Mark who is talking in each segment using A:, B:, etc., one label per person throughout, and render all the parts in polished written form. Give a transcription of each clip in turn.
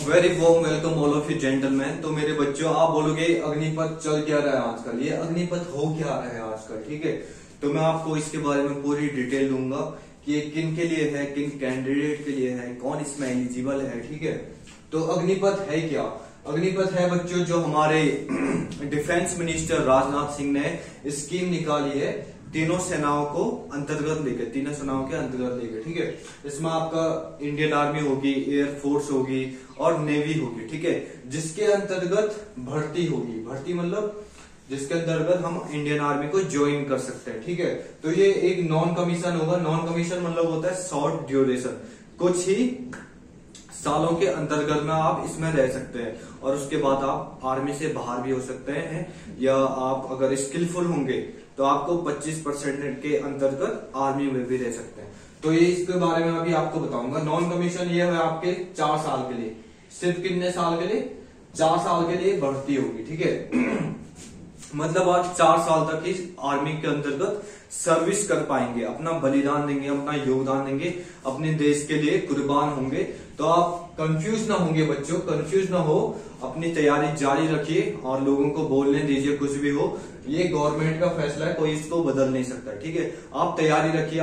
A: Very warm welcome all of you gentleman. तो मेरे बच्चों, आप बोलोगे अग्निपथ चल क्या रहा है आजकल, ये अग्निपथ हो क्या रहा है आजकल, ठीक है। तो मैं आपको इसके बारे में पूरी डिटेल दूंगा कि ये किन के लिए है, किन कैंडिडेट के लिए है, कौन इसमें एलिजिबल है, ठीक है। तो अग्निपथ है क्या? अग्निपथ है बच्चों जो हमारे डिफेंस मिनिस्टर राजनाथ सिंह ने स्कीम निकाली है तीनों सेनाओं को अंतर्गत लेकर, तीनों सेनाओं के अंतर्गत लेकर, ठीक है। इसमें आपका इंडियन आर्मी होगी, एयर फोर्स होगी और नेवी होगी, ठीक है, जिसके अंतर्गत भर्ती होगी। भर्ती मतलब जिसके अंतर्गत हम इंडियन आर्मी को ज्वाइन कर सकते हैं, ठीक है। तो ये एक नॉन कमीशन होगा। नॉन कमीशन मतलब होता है शॉर्ट ड्यूरेशन, कुछ ही सालों के अंतर्गत में आप इसमें रह सकते हैं और उसके बाद आप आर्मी से बाहर भी हो सकते हैं, या आप अगर स्किलफुल होंगे तो आपको 25% के अंतर्गत आर्मी में भी रह सकते हैं। तो ये इसके बारे में अभी आपको बताऊंगा। नॉन कमीशन ये है आपके 4 साल के लिए, सिर्फ कितने साल के लिए? 4 साल के लिए भर्ती होगी, ठीक है। मतलब आप 4 साल तक इस आर्मी के अंतर्गत सर्विस कर पाएंगे, अपना बलिदान देंगे, अपना योगदान देंगे, अपने देश के लिए कुर्बान होंगे। तो आप कंफ्यूज ना होंगे बच्चों, कंफ्यूज ना हो, अपनी तैयारी जारी रखिए और लोगों को बोलने दीजिए कुछ भी हो। ये गवर्नमेंट का फैसला है, कोई इसको बदल नहीं सकता, ठीक है। आप तैयारी रखिए,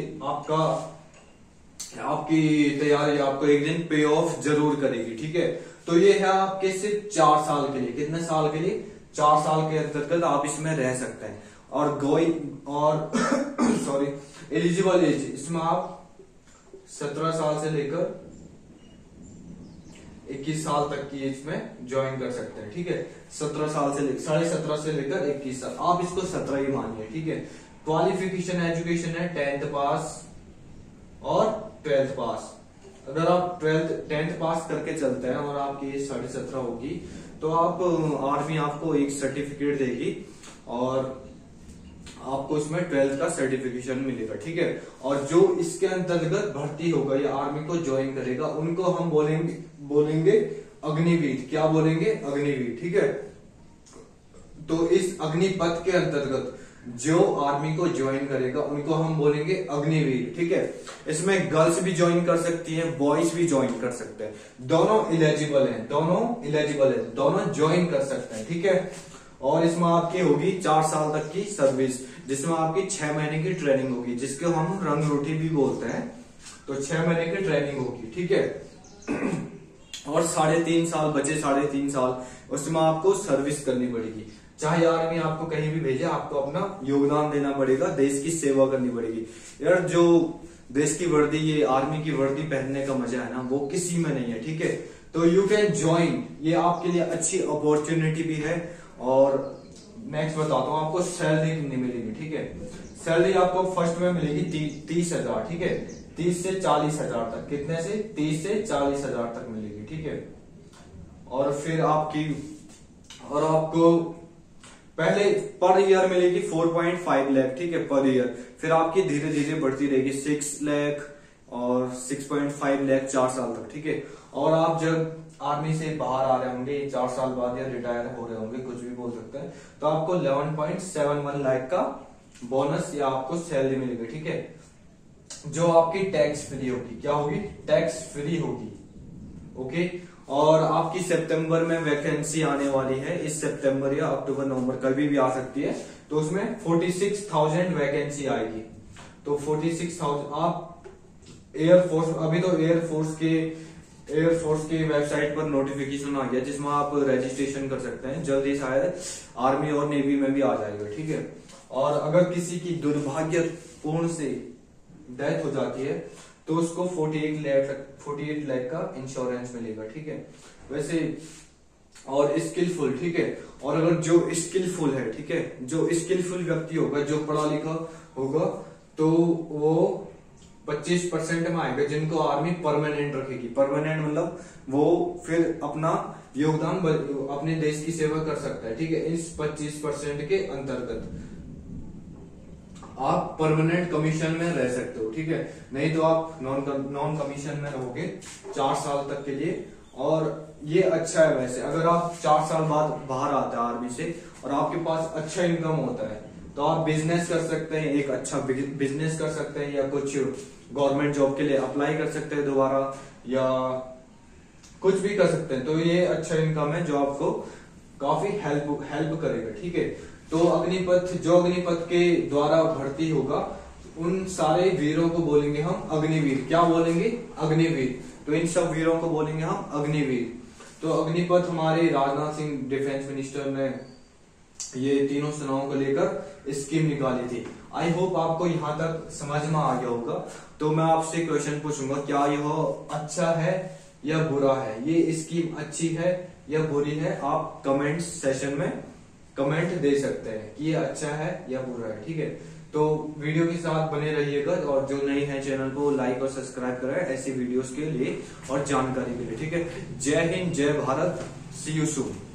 A: आपकी तैयारी आपको एक दिन पे ऑफ जरूर करेगी, ठीक है। तो ये है आपके सिर्फ 4 साल के लिए। कितने साल के लिए? 4 साल के अंतर्गत आप इसमें रह सकते हैं। और सॉरी, एलिजिबल एज इसमें आप 17 साल से लेकर 21 साल तक की एज में ज्वाइन कर सकते हैं, ठीक है। 17 साल से लेकर 17.5 से लेकर 21 साल, आप इसको 17 ही मानिए, ठीक है। क्वालिफिकेशन एजुकेशन है 10th पास और 12th पास। अगर आप 10th पास करके चलते हैं और आपकी एज 17.5 होगी तो आप आर्मी आपको एक सर्टिफिकेट देगी और आपको इसमें 12th का सर्टिफिकेशन मिलेगा, ठीक है। और जो इसके अंतर्गत भर्ती होगा या आर्मी को ज्वाइन करेगा उनको हम बोलेंगे अग्निवीर। क्या बोलेंगे? अग्निवीर, ठीक है। तो इस अग्निपथ के अंतर्गत जो आर्मी को ज्वाइन करेगा उनको हम बोलेंगे अग्निवीर, ठीक है। इसमें गर्ल्स भी ज्वाइन कर सकती हैं, बॉयज भी ज्वाइन कर सकते हैं, दोनों एलिजिबल हैं, दोनों ज्वाइन कर सकते हैं, ठीक है। और इसमें आपकी होगी 4 साल तक की सर्विस, जिसमें आपकी 6 महीने की ट्रेनिंग होगी, जिसको हम रंग रोटी भी बोलते हैं। तो 6 महीने की ट्रेनिंग होगी, ठीक है। और 3.5 साल बचे, 3.5 साल उसमें आपको सर्विस करनी पड़ेगी। चाहे आर्मी आपको कहीं भी भेजे, आपको अपना योगदान देना पड़ेगा, देश की सेवा करनी पड़ेगी। यार जो देश की वर्दी, ये आर्मी की वर्दी पहनने का मजा है ना, वो किसी में नहीं है, ठीक है। तो यू कैन ज्वाइन, ये आपके लिए अच्छी अपॉर्चुनिटी भी है। और नेक्स्ट बताता हूँ आपको सैलरी कितनी मिलेगी, ठीक है। सैलरी आपको फर्स्ट में मिलेगी 30,000, ठीक है। 30 से 40,000 तक, कितने से? 30 से 40,000 तक मिलेगी, ठीक है। और फिर आपको पहले पर ईयर मिलेगी 4.5 लाख, ठीक है, पर ईयर। फिर आपकी धीरे धीरे बढ़ती रहेगी 6 लाख और 6.5 लाख 4 साल तक, ठीक है। और आप जब आर्मी से बाहर आ रहे होंगे 4 साल बाद या रिटायर हो रहे होंगे, कुछ भी बोल सकते हैं, तो आपको 11.71 लाख का बोनस या आपको सैलरी मिलेगी, ठीक है, जो आपकी टैक्स फ्री होगी। क्या होगी? टैक्स फ्री होगी, ओके। और आपकी सितंबर में वैकेंसी आने वाली है, इस सितंबर या अक्टूबर नवंबर कभी भी आ सकती है। तो उसमें 46,000 वैकेंसी आएगी। तो 46,000 आप एयरफोर्स, अभी तो एयरफोर्स के वेबसाइट पर नोटिफिकेशन आ गया जिसमें आप रजिस्ट्रेशन कर सकते हैं। जल्दी शायद आर्मी और नेवी में भी आ जाएगा, ठीक है। और अगर किसी की दुर्भाग्यपूर्ण से डेथ हो जाती है तो उसको 48 लाख का इंश्योरेंस मिलेगा, ठीक है। वैसे और स्किलफुल, ठीक है। और अगर जो स्किलफुल है, ठीक है, जो स्किलफुल व्यक्ति होगा, जो पढ़ा लिखा होगा, तो वो 25% में आएगा, जिनको आर्मी परमानेंट रखेगी। परमानेंट मतलब वो फिर अपना योगदान अपने देश की सेवा कर सकता है, ठीक है। इस 25% के अंतर्गत आप परमानेंट कमीशन में रह सकते हो, ठीक है। नहीं तो आप नॉन कमीशन में रहोगे 4 साल तक के लिए। और ये अच्छा है वैसे, अगर आप 4 साल बाद बाहर आते हैं आर्मी से और आपके पास अच्छा इनकम होता है तो आप बिजनेस कर सकते हैं, एक अच्छा बिजनेस कर सकते हैं, या कुछ गवर्नमेंट जॉब के लिए अप्लाई कर सकते हैं दोबारा, या कुछ भी कर सकते हैं। तो ये अच्छा इनकम है जो आपको काफी हेल्प करेगा, ठीक है। तो अग्निपथ, जो अग्निपथ के द्वारा भर्ती होगा उन सारे वीरों को बोलेंगे हम अग्निवीर। क्या बोलेंगे? अग्निवीर। तो इन सब वीरों को बोलेंगे हम अग्निवीर। तो अग्निपथ हमारे राजनाथ सिंह डिफेंस मिनिस्टर ने ये तीनों सेनाओं को लेकर स्कीम निकाली थी। आई होप आपको यहाँ तक समझ में आ गया होगा। तो मैं आपसे क्वेश्चन पूछूंगा, क्या यह अच्छा है या बुरा है? ये स्कीम अच्छी है या बुरी है? आप कमेंट सेशन में कमेंट दे सकते हैं कि ये अच्छा है या बुरा है, ठीक है। तो वीडियो के साथ बने रहिएगा, और जो नए हैं चैनल को लाइक और सब्सक्राइब करें ऐसी वीडियोस के लिए और जानकारी के लिए, ठीक है। जय हिंद, जय भारत, सी यू सून।